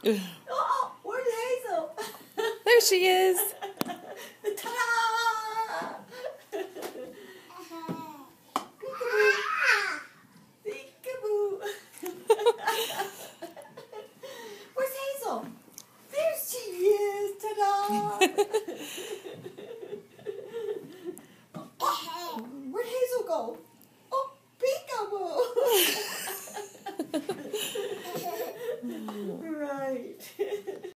Oh, where's Hazel? There she is. Ta-da! Peekaboo! Where's Hazel? There she is! Ta-da! Oh, where'd Hazel go? Oh, Peekaboo! Right.